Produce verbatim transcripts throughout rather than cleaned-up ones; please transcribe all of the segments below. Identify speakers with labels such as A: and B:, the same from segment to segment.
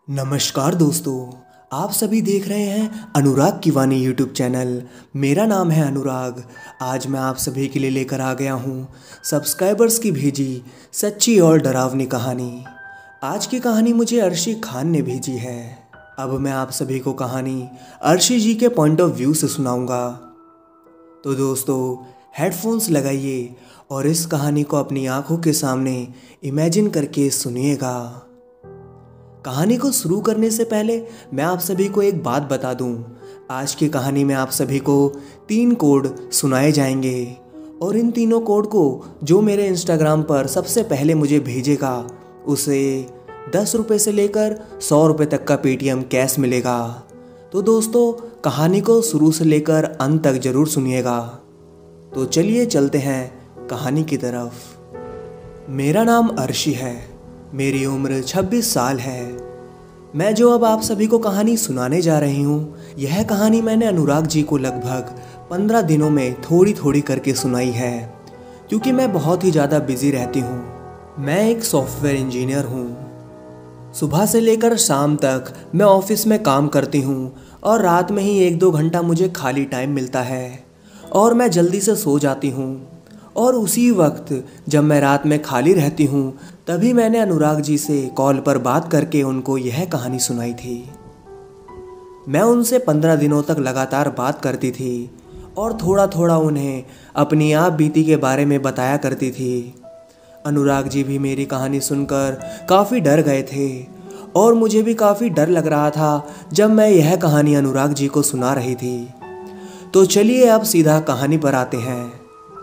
A: नमस्कार दोस्तों, आप सभी देख रहे हैं अनुराग की वाणी यूट्यूब चैनल। मेरा नाम है अनुराग। आज मैं आप सभी के लिए लेकर आ गया हूँ सब्सक्राइबर्स की भेजी सच्ची और डरावनी कहानी। आज की कहानी मुझे अर्शी खान ने भेजी है। अब मैं आप सभी को कहानी अर्शी जी के पॉइंट ऑफ व्यू से सुनाऊंगा। तो दोस्तों, हेडफोन्स लगाइए और इस कहानी को अपनी आंखों के सामने इमेजिन करके सुनिएगा। कहानी को शुरू करने से पहले मैं आप सभी को एक बात बता दूं। आज की कहानी में आप सभी को तीन कोड सुनाए जाएंगे और इन तीनों कोड को जो मेरे इंस्टाग्राम पर सबसे पहले मुझे भेजेगा उसे दस रुपये से लेकर सौ रुपये तक का पेटीएम कैश मिलेगा। तो दोस्तों, कहानी को शुरू से लेकर अंत तक ज़रूर सुनिएगा। तो चलिए चलते हैं कहानी की तरफ। मेरा नाम अर्शी है। मेरी उम्र छब्बीस साल है। मैं जो अब आप सभी को कहानी सुनाने जा रही हूँ, यह कहानी मैंने अनुराग जी को लगभग पंद्रह दिनों में थोड़ी थोड़ी करके सुनाई है, क्योंकि मैं बहुत ही ज़्यादा बिजी रहती हूँ। मैं एक सॉफ्टवेयर इंजीनियर हूँ। सुबह से लेकर शाम तक मैं ऑफिस में काम करती हूँ और रात में ही एक दो घंटा मुझे खाली टाइम मिलता है और मैं जल्दी से सो जाती हूँ। और उसी वक्त जब मैं रात में खाली रहती हूँ, तभी मैंने अनुराग जी से कॉल पर बात करके उनको यह कहानी सुनाई थी। मैं उनसे पंद्रह दिनों तक लगातार बात करती थी और थोड़ा थोड़ा उन्हें अपनी आप बीती के बारे में बताया करती थी। अनुराग जी भी मेरी कहानी सुनकर काफ़ी डर गए थे और मुझे भी काफ़ी डर लग रहा था जब मैं यह कहानी अनुराग जी को सुना रही थी। तो चलिए अब सीधा कहानी पर आते हैं।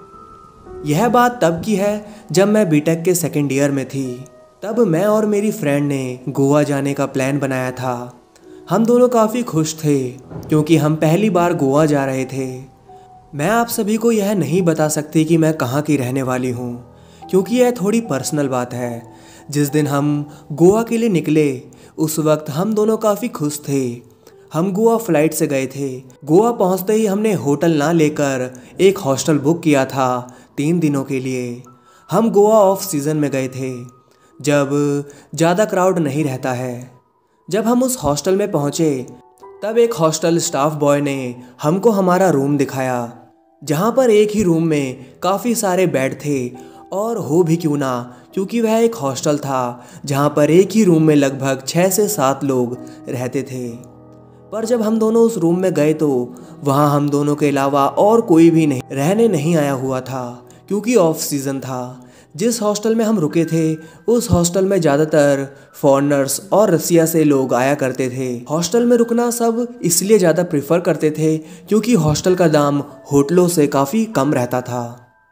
A: यह बात तब की है जब मैं बीटेक के सेकेंड ईयर में थी। तब मैं और मेरी फ्रेंड ने गोवा जाने का प्लान बनाया था। हम दोनों काफ़ी खुश थे क्योंकि हम पहली बार गोवा जा रहे थे। मैं आप सभी को यह नहीं बता सकती कि मैं कहाँ की रहने वाली हूँ, क्योंकि यह थोड़ी पर्सनल बात है। जिस दिन हम गोवा के लिए निकले उस वक्त हम दोनों काफ़ी खुश थे। हम गोवा फ्लाइट से गए थे। गोवा पहुँचते ही हमने होटल ना लेकर एक हॉस्टल बुक किया था तीन दिनों के लिए। हम गोवा ऑफ सीज़न में गए थे, जब ज़्यादा क्राउड नहीं रहता है। जब हम उस हॉस्टल में पहुँचे तब एक हॉस्टल स्टाफ बॉय ने हमको हमारा रूम दिखाया, जहाँ पर एक ही रूम में काफ़ी सारे बेड थे। और हो भी क्यों ना, क्योंकि वह एक हॉस्टल था जहाँ पर एक ही रूम में लगभग छः से सात लोग रहते थे। पर जब हम दोनों उस रूम में गए तो वहाँ हम दोनों के अलावा और कोई भी नहीं रहने नहीं आया हुआ था, क्योंकि ऑफ सीज़न था। जिस हॉस्टल में हम रुके थे उस हॉस्टल में ज़्यादातर फॉरेनर्स और रसिया से लोग आया करते थे। हॉस्टल में रुकना सब इसलिए ज़्यादा प्रेफर करते थे क्योंकि हॉस्टल का दाम होटलों से काफ़ी कम रहता था।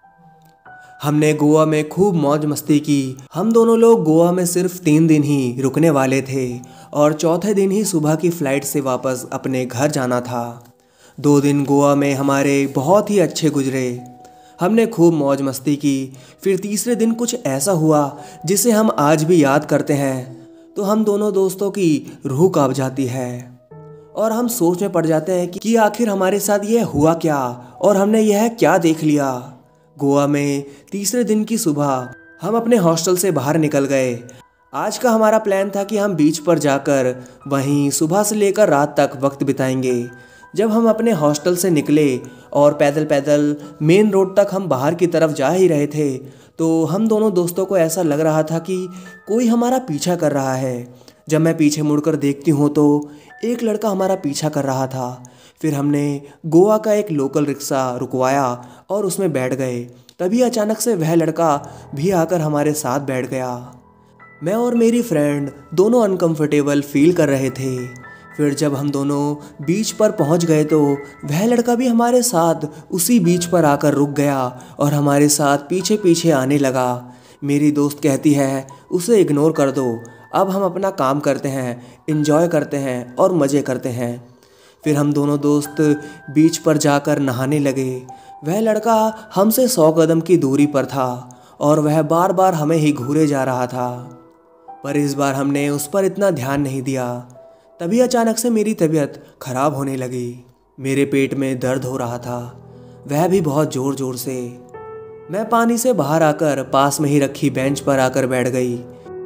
A: हमने गोवा में खूब मौज मस्ती की। हम दोनों लोग गोवा में सिर्फ तीन दिन ही रुकने वाले थे और चौथे दिन ही सुबह की फ़्लाइट से वापस अपने घर जाना था। दो दिन गोवा में हमारे बहुत ही अच्छे गुजरे। हमने खूब मौज मस्ती की। फिर तीसरे दिन कुछ ऐसा हुआ जिसे हम आज भी याद करते हैं तो हम दोनों दोस्तों की रूह कांप जाती है और हम सोच में पड़ जाते हैं कि आखिर हमारे साथ यह हुआ क्या और हमने यह क्या देख लिया। गोवा में तीसरे दिन की सुबह हम अपने हॉस्टल से बाहर निकल गए। आज का हमारा प्लान था कि हम बीच पर जाकर वहीं सुबह से लेकर रात तक वक्त बिताएंगे। जब हम अपने हॉस्टल से निकले और पैदल पैदल मेन रोड तक हम बाहर की तरफ जा ही रहे थे तो हम दोनों दोस्तों को ऐसा लग रहा था कि कोई हमारा पीछा कर रहा है। जब मैं पीछे मुड़कर देखती हूँ तो एक लड़का हमारा पीछा कर रहा था। फिर हमने गोवा का एक लोकल रिक्शा रुकवाया और उसमें बैठ गए। तभी अचानक से वह लड़का भी आकर हमारे साथ बैठ गया। मैं और मेरी फ्रेंड दोनों अनकंफर्टेबल फील कर रहे थे। फिर जब हम दोनों बीच पर पहुंच गए तो वह लड़का भी हमारे साथ उसी बीच पर आकर रुक गया और हमारे साथ पीछे पीछे आने लगा। मेरी दोस्त कहती है उसे इग्नोर कर दो, अब हम अपना काम करते हैं, एंजॉय करते हैं और मज़े करते हैं। फिर हम दोनों दोस्त बीच पर जाकर नहाने लगे। वह लड़का हमसे सौ कदम की दूरी पर था और वह बार बार हमें ही घूरे जा रहा था, पर इस बार हमने उस पर इतना ध्यान नहीं दिया। तभी अचानक से मेरी तबीयत खराब होने लगी। मेरे पेट में दर्द हो रहा था, वह भी बहुत ज़ोर ज़ोर से। मैं पानी से बाहर आकर पास में ही रखी बेंच पर आकर बैठ गई।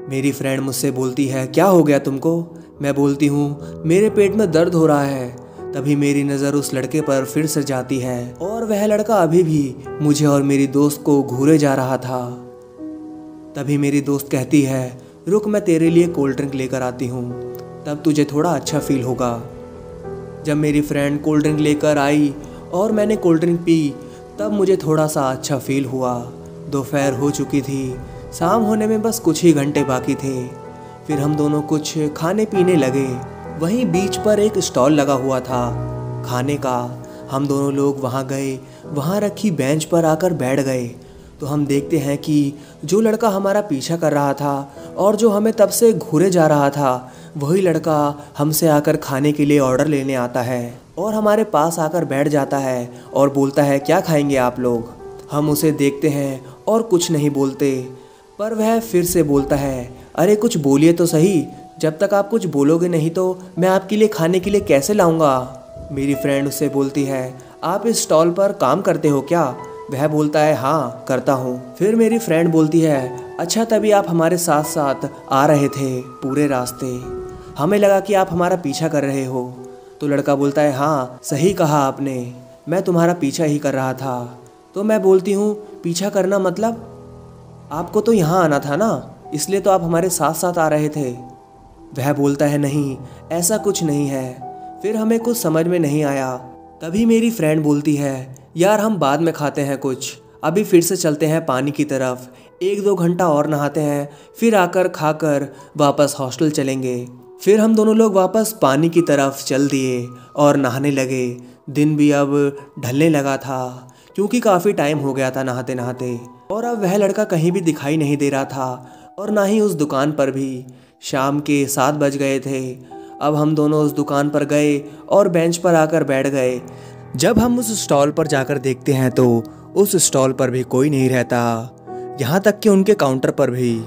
A: मेरी फ्रेंड मुझसे बोलती है, क्या हो गया तुमको? मैं बोलती हूँ, मेरे पेट में दर्द हो रहा है। तभी मेरी नज़र उस लड़के पर फिर से जाती है और वह लड़का अभी भी मुझे और मेरी दोस्त को घूरे जा रहा था। तभी मेरी दोस्त कहती है, रुक मैं तेरे लिए कोल्ड ड्रिंक लेकर आती हूँ, तब तुझे थोड़ा अच्छा फील होगा। जब मेरी फ्रेंड कोल्ड ड्रिंक लेकर आई और मैंने कोल्ड ड्रिंक पी, तब मुझे थोड़ा सा अच्छा फील हुआ। दोपहर हो चुकी थी, शाम होने में बस कुछ ही घंटे बाकी थे। फिर हम दोनों कुछ खाने पीने लगे। वहीं बीच पर एक स्टॉल लगा हुआ था खाने का। हम दोनों लोग वहाँ गए, वहाँ रखी बेंच पर आकर बैठ गए। तो हम देखते हैं कि जो लड़का हमारा पीछा कर रहा था और जो हमें तब से घूरे जा रहा था, वही लड़का हमसे आकर खाने के लिए ऑर्डर लेने आता है और हमारे पास आकर बैठ जाता है और बोलता है, क्या खाएंगे आप लोग? हम उसे देखते हैं और कुछ नहीं बोलते, पर वह फिर से बोलता है, अरे कुछ बोलिए तो सही, जब तक आप कुछ बोलोगे नहीं तो मैं आपके लिए खाने के लिए कैसे लाऊंगा? मेरी फ्रेंड उससे बोलती है, आप इस स्टॉल पर काम करते हो क्या? वह बोलता है, हाँ करता हूँ। फिर मेरी फ्रेंड बोलती है, अच्छा तभी आप हमारे साथ साथ आ रहे थे पूरे रास्ते, हमें लगा कि आप हमारा पीछा कर रहे हो। तो लड़का बोलता है, हाँ सही कहा आपने, मैं तुम्हारा पीछा ही कर रहा था। तो मैं बोलती हूँ, पीछा करना मतलब? आपको तो यहाँ आना था ना, इसलिए तो आप हमारे साथ साथ आ रहे थे। वह बोलता है, नहीं ऐसा कुछ नहीं है। फिर हमें कुछ समझ में नहीं आया। तभी मेरी फ्रेंड बोलती है, यार हम बाद में खाते हैं कुछ, अभी फिर से चलते हैं पानी की तरफ, एक दो घंटा और नहाते हैं, फिर आकर खाकर वापस हॉस्टल चलेंगे। फिर हम दोनों लोग वापस पानी की तरफ चल दिए और नहाने लगे। दिन भी अब ढलने लगा था क्योंकि काफ़ी टाइम हो गया था नहाते नहाते, और अब वह लड़का कहीं भी दिखाई नहीं दे रहा था और ना ही उस दुकान पर भी। शाम के सात बज गए थे। अब हम दोनों उस दुकान पर गए और बेंच पर आकर बैठ गए। जब हम उस स्टॉल पर जाकर देखते हैं तो उस स्टॉल पर भी कोई नहीं रहता, यहाँ तक कि उनके काउंटर पर भी,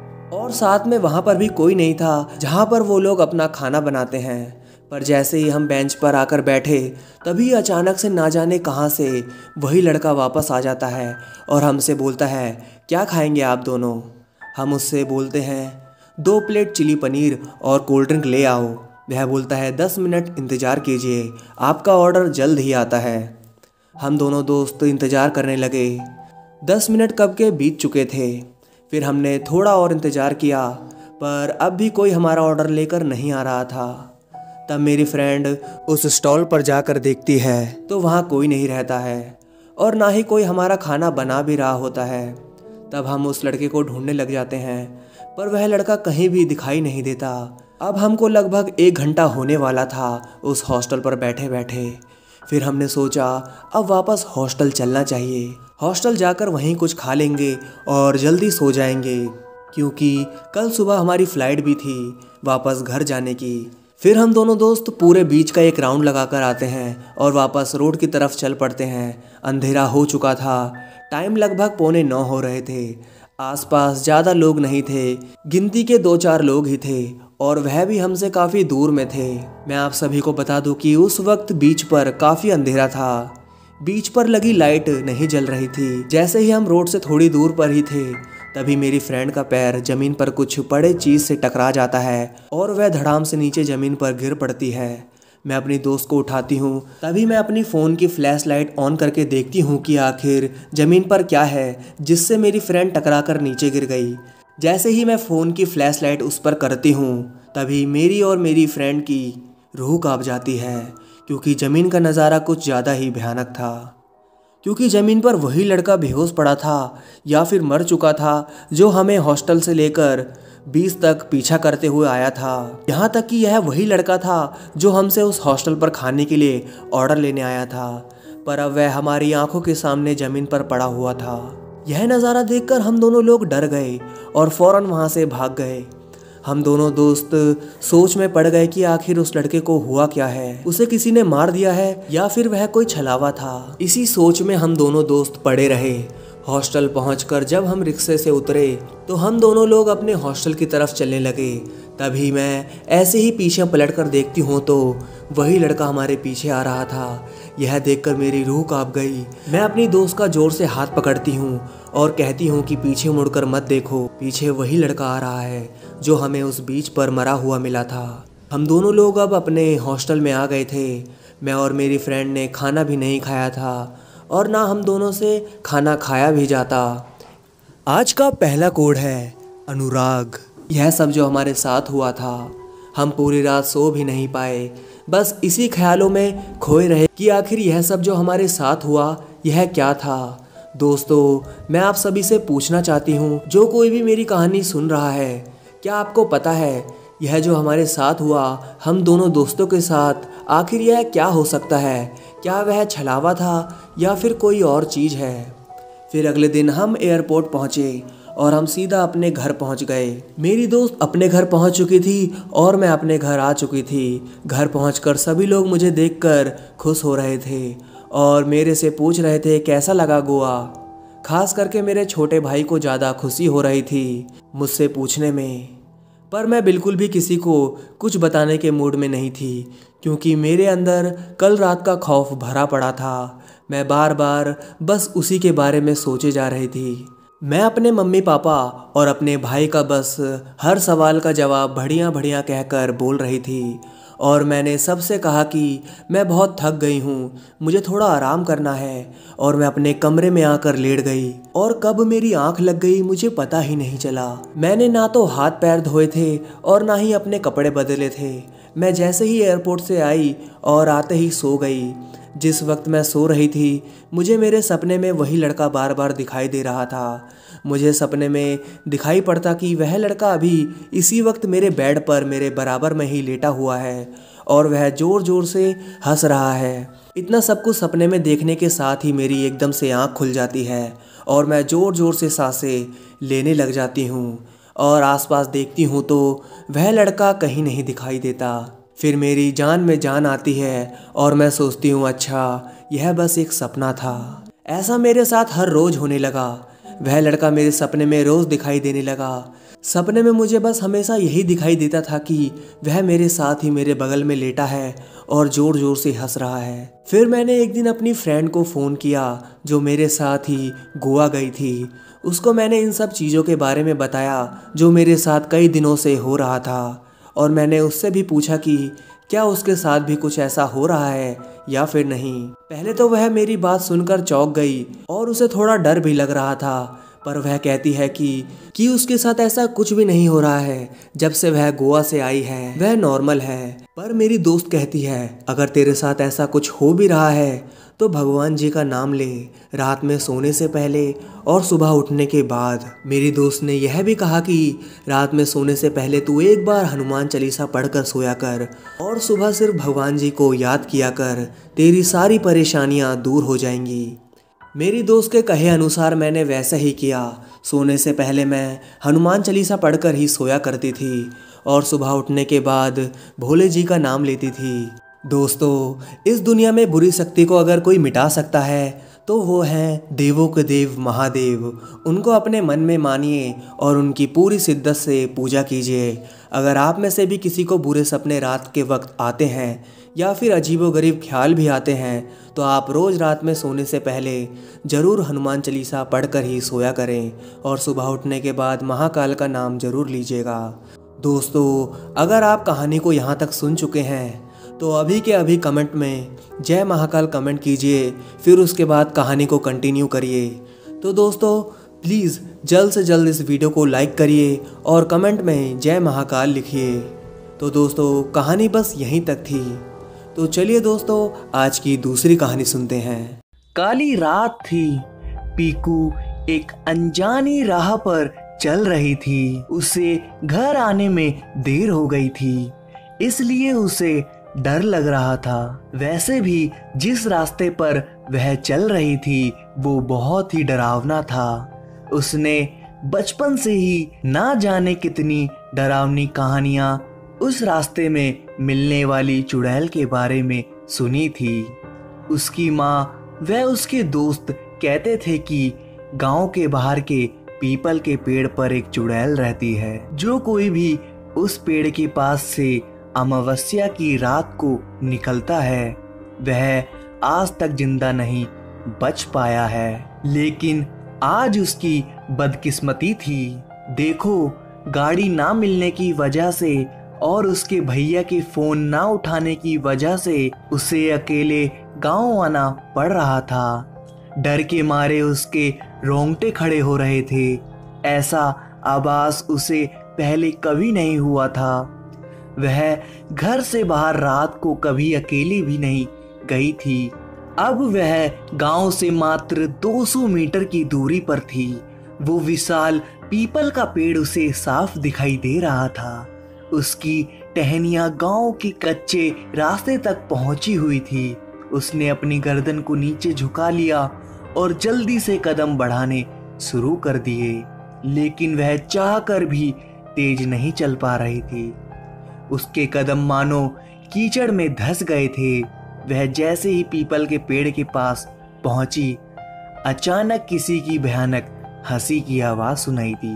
A: और साथ में वहाँ पर भी कोई नहीं था जहाँ पर वो लोग अपना खाना बनाते हैं। पर जैसे ही हम बेंच पर आकर बैठे, तभी अचानक से ना जाने कहाँ से वही लड़का वापस आ जाता है और हमसे बोलता है, क्या खाएंगे आप दोनों? हम उससे बोलते हैं, दो प्लेट चिली पनीर और कोल्ड ड्रिंक ले आओ। वह बोलता है, दस मिनट इंतज़ार कीजिए, आपका ऑर्डर जल्द ही आता है। हम दोनों दोस्त इंतज़ार करने लगे। दस मिनट कब के बीत चुके थे। फिर हमने थोड़ा और इंतज़ार किया, पर अब भी कोई हमारा ऑर्डर लेकर नहीं आ रहा था। तब मेरी फ्रेंड उस स्टॉल पर जाकर देखती है तो वहाँ कोई नहीं रहता है और ना ही कोई हमारा खाना बना भी रहा होता है। तब हम उस लड़के को ढूंढने लग जाते हैं, पर वह लड़का कहीं भी दिखाई नहीं देता। अब हमको लगभग एक घंटा होने वाला था उस हॉस्टल पर बैठे बैठे। फिर हमने सोचा अब वापस हॉस्टल चलना चाहिए। हॉस्टल जाकर वहीं कुछ खा लेंगे और जल्दी सो जाएंगे, क्योंकि कल सुबह हमारी फ़्लाइट भी थी वापस घर जाने की। फिर हम दोनों दोस्त पूरे बीच का एक राउंड लगाकर आते हैं और वापस रोड की तरफ चल पड़ते हैं। अंधेरा हो चुका था, टाइम लगभग पौने नौ हो रहे थे। आसपास ज़्यादा लोग नहीं थे, गिनती के दो चार लोग ही थे और वह भी हमसे काफ़ी दूर में थे। मैं आप सभी को बता दूं कि उस वक्त बीच पर काफ़ी अंधेरा था। बीच पर लगी लाइट नहीं जल रही थी। जैसे ही हम रोड से थोड़ी दूर पर ही थे, तभी मेरी फ्रेंड का पैर ज़मीन पर कुछ बड़े चीज़ से टकरा जाता है और वह धड़ाम से नीचे ज़मीन पर गिर पड़ती है। मैं अपनी दोस्त को उठाती हूँ। तभी मैं अपनी फ़ोन की फ्लैश लाइट ऑन करके देखती हूँ कि आखिर ज़मीन पर क्या है जिससे मेरी फ्रेंड टकरा कर नीचे गिर गई। जैसे ही मैं फ़ोन की फ्लैश लाइट उस पर करती हूँ, तभी मेरी और मेरी फ्रेंड की रूह कांप जाती है, क्योंकि ज़मीन का नज़ारा कुछ ज़्यादा ही भयानक था। क्योंकि ज़मीन पर वही लड़का बेहोश पड़ा था या फिर मर चुका था जो हमें हॉस्टल से लेकर बीस तक पीछा करते हुए आया था। यहाँ तक कि यह वही लड़का था जो हमसे उस हॉस्टल पर खाने के लिए ऑर्डर लेने आया था, पर अब वह हमारी आंखों के सामने ज़मीन पर पड़ा हुआ था। यह नज़ारा देखकर हम दोनों लोग डर गए और फौरन वहाँ से भाग गए। हम दोनों दोस्त सोच में पड़ गए कि आखिर उस लड़के को हुआ क्या है, उसे किसी ने मार दिया है या फिर वह कोई छलावा था। इसी सोच में हम दोनों दोस्त पड़े रहे। हॉस्टल पहुंचकर जब हम रिक्शे से उतरे तो हम दोनों लोग अपने हॉस्टल की तरफ चलने लगे। तभी मैं ऐसे ही पीछे पलट कर देखती हूँ तो वही लड़का हमारे पीछे आ रहा था। यह देखकर मेरी रूह कांप गई। मैं अपनी दोस्त का जोर से हाथ पकड़ती हूँ और कहती हूँ कि पीछे मुड़कर मत देखो, पीछे वही लड़का आ रहा है जो हमें उस बीच पर मरा हुआ मिला था। हम दोनों लोग अब अपने हॉस्टल में आ गए थे। मैं और मेरी फ्रेंड ने खाना भी नहीं खाया था और ना हम दोनों से खाना खाया भी जाता। आज का पहला कोड है अनुराग। यह सब जो हमारे साथ हुआ था, हम पूरी रात सो भी नहीं पाए, बस इसी ख्यालों में खोए रहे कि आखिर यह सब जो हमारे साथ हुआ यह क्या था। दोस्तों, मैं आप सभी से पूछना चाहती हूँ, जो कोई भी मेरी कहानी सुन रहा है, क्या आपको पता है यह जो हमारे साथ हुआ हम दोनों दोस्तों के साथ, आखिर यह क्या हो सकता है? क्या वह छलावा था या फिर कोई और चीज़ है? फिर अगले दिन हम एयरपोर्ट पहुँचे और हम सीधा अपने घर पहुंच गए। मेरी दोस्त अपने घर पहुंच चुकी थी और मैं अपने घर आ चुकी थी। घर पहुंचकर सभी लोग मुझे देखकर खुश हो रहे थे और मेरे से पूछ रहे थे कैसा लगा गोवा। खास करके मेरे छोटे भाई को ज़्यादा खुशी हो रही थी मुझसे पूछने में, पर मैं बिल्कुल भी किसी को कुछ बताने के मूड में नहीं थी क्योंकि मेरे अंदर कल रात का खौफ भरा पड़ा था। मैं बार बार बस उसी के बारे में सोचे जा रही थी। मैं अपने मम्मी पापा और अपने भाई का बस हर सवाल का जवाब बढ़िया बढ़िया कहकर बोल रही थी और मैंने सबसे कहा कि मैं बहुत थक गई हूँ, मुझे थोड़ा आराम करना है, और मैं अपने कमरे में आकर लेट गई और कब मेरी आंख लग गई मुझे पता ही नहीं चला। मैंने ना तो हाथ पैर धोए थे और ना ही अपने कपड़े बदले थे। मैं जैसे ही एयरपोर्ट से आई और आते ही सो गई। जिस वक्त मैं सो रही थी मुझे मेरे सपने में वही लड़का बार बार दिखाई दे रहा था। मुझे सपने में दिखाई पड़ता कि वह लड़का अभी इसी वक्त मेरे बेड पर मेरे बराबर में ही लेटा हुआ है और वह ज़ोर ज़ोर से हंस रहा है। इतना सब कुछ सपने में देखने के साथ ही मेरी एकदम से आँख खुल जाती है और मैं ज़ोर ज़ोर से सांसें लेने लग जाती हूँ और आसपास देखती हूँ तो वह लड़का कहीं नहीं दिखाई देता। फिर मेरी जान में जान आती है और मैं सोचती हूँ अच्छा यह बस एक सपना था। ऐसा मेरे साथ हर रोज़ होने लगा। वह लड़का मेरे सपने में रोज़ दिखाई देने लगा। सपने में मुझे बस हमेशा यही दिखाई देता था कि वह मेरे साथ ही मेरे बगल में लेटा है और ज़ोर ज़ोर से हंस रहा है। फिर मैंने एक दिन अपनी फ्रेंड को फ़ोन किया जो मेरे साथ ही गोवा गई थी। उसको मैंने इन सब चीज़ों के बारे में बताया जो मेरे साथ कई दिनों से हो रहा था और मैंने उससे भी पूछा कि क्या उसके साथ भी कुछ ऐसा हो रहा है या फिर नहीं। पहले तो वह मेरी बात सुनकर चौंक गई और उसे थोड़ा डर भी लग रहा था, पर वह कहती है कि कि उसके साथ ऐसा कुछ भी नहीं हो रहा है। जब से वह गोवा से आई है वह नॉर्मल है। पर मेरी दोस्त कहती है अगर तेरे साथ ऐसा कुछ हो भी रहा है तो भगवान जी का नाम ले, रात में सोने से पहले और सुबह उठने के बाद। मेरी दोस्त ने यह भी कहा कि रात में सोने से पहले तू एक बार हनुमान चालीसा पढ़कर सोया कर और सुबह सिर्फ भगवान जी को याद किया कर, तेरी सारी परेशानियां दूर हो जाएंगी। मेरी दोस्त के कहे अनुसार मैंने वैसा ही किया। सोने से पहले मैं हनुमान चालीसा पढ़कर ही सोया करती थी और सुबह उठने के बाद भोले जी का नाम लेती थी। दोस्तों, इस दुनिया में बुरी शक्ति को अगर कोई मिटा सकता है तो वो हैं देवों के देव महादेव। उनको अपने मन में मानिए और उनकी पूरी शिद्दत से पूजा कीजिए। अगर आप में से भी किसी को बुरे सपने रात के वक्त आते हैं या फिर अजीबोगरीब ख्याल भी आते हैं तो आप रोज़ रात में सोने से पहले ज़रूर हनुमान चालीसा पढ़कर ही सोया करें और सुबह उठने के बाद महाकाल का नाम ज़रूर लीजिएगा। दोस्तों, अगर आप कहानी को यहाँ तक सुन चुके हैं तो अभी के अभी कमेंट में जय महाकाल कमेंट कीजिए, फिर उसके बाद कहानी को कंटिन्यू करिए। तो दोस्तों, प्लीज़ जल्द से जल्द इस वीडियो को लाइक करिए और कमेंट में जय महाकाल लिखिए। तो दोस्तों, कहानी बस यहीं तक थी। तो चलिए दोस्तों, आज की दूसरी कहानी सुनते हैं।
B: काली रात थी। पीकू एक अनजानी राह पर चल रही थी। उसे घर आने में देर हो गई थी, इसलिए उसे डर लग रहा था। वैसे भी जिस रास्ते पर वह चल रही थी वो बहुत ही डरावना था। उसने बचपन से ही ना जाने कितनी डरावनी कहानियां उस रास्ते में मिलने वाली चुड़ैल के बारे में सुनी थी। उसकी माँ व उसके दोस्त कहते थे कि गांव के बाहर के पीपल के पेड़ पर एक चुड़ैल रहती है। जो कोई भी उस पेड़ के पास से अमावस्या की रात को निकलता है वह आज तक जिंदा नहीं बच पाया है। लेकिन आज उसकी बदकिस्मती थी। देखो, गाड़ी ना मिलने की वजह से और उसके भैया के फोन ना उठाने की वजह से उसे अकेले गांव आना पड़ रहा था। डर के मारे उसके रोंगटे खड़े हो रहे थे। ऐसा आभास उसे पहले कभी नहीं हुआ था। वह घर से बाहर रात को कभी अकेली भी नहीं गई थी। अब वह गांव से मात्र दो सौ मीटर की दूरी पर थी। वो विशाल पीपल का पेड़ उसे साफ दिखाई दे रहा था। उसकी टहनियां गांव के कच्चे रास्ते तक पहुंची हुई थी। उसने अपनी गर्दन को नीचे झुका लिया और जल्दी से कदम बढ़ाने शुरू कर दिए, लेकिन वह चाहकर भी तेज नहीं चल पा रही थी। उसके कदम मानो कीचड़ में धंस गए थे। वह जैसे ही पीपल के पेड़ के पास पहुंची, अचानक किसी की भयानक हंसी की आवाज सुनाई दी।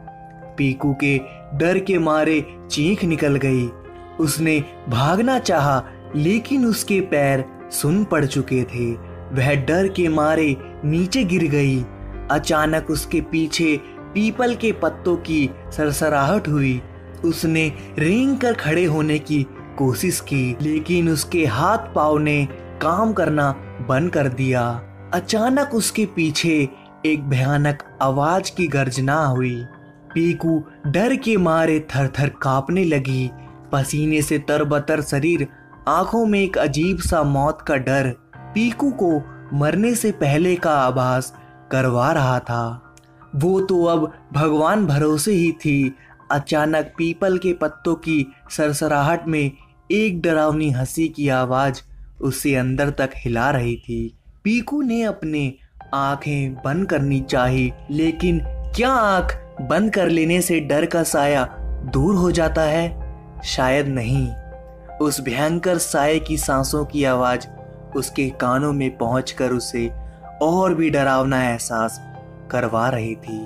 B: पीकू के डर के मारे चीख निकल गई। उसने भागना चाहा, लेकिन उसके पैर सुन पड़ चुके थे। वह डर के मारे नीचे गिर गई। अचानक उसके पीछे पीपल के पत्तों की सरसराहट हुई। उसने रेंग कर खड़े होने की कोशिश की, लेकिन उसके हाथ पांव ने काम करना बंद कर दिया। अचानक उसके पीछे एक भयानक आवाज की गर्जना हुई। पीकू डर के मारे थर थर कांपने लगी। पसीने से तरबतर शरीर, आंखों में एक अजीब सा मौत का डर पीकू को मरने से पहले का आभास करवा रहा था। वो तो अब भगवान भरोसे ही थी। अचानक पीपल के पत्तों की सरसराहट में एक डरावनी हंसी की आवाज उसे अंदर तक हिला रही थी। पीकू ने अपने आंखें बंद करनी चाही, लेकिन क्या आंख बंद कर लेने से डर का साया दूर हो जाता है? शायद नहीं। उस भयंकर साये की सांसों की आवाज उसके कानों में पहुंचकर उसे और भी डरावना एहसास करवा रही थी।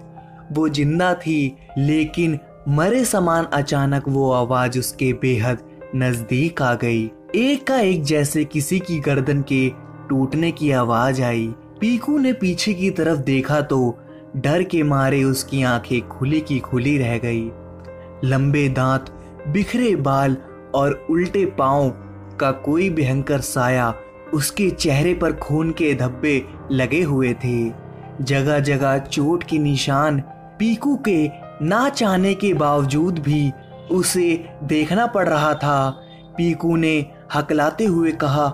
B: वो जिंदा थी, लेकिन मरे समान अचानक वो आवाज उसके बेहद नजदीक आ गई। एक का एक जैसे किसी की गर्दन के टूटने की आवाज आई। पीकू ने पीछे की तरफ देखा तो डर के मारे उसकी आंखें खुली की खुली रह गई। लंबे दांत, बिखरे बाल और उल्टे पांव का कोई भयंकर साया उसके चेहरे पर खून के धब्बे लगे हुए थे। जगह जगह चोट के निशान। पीकू के ना चाहने के बावजूद भी उसे देखना पड़ रहा था। पीकू ने हकलाते हुए कहा,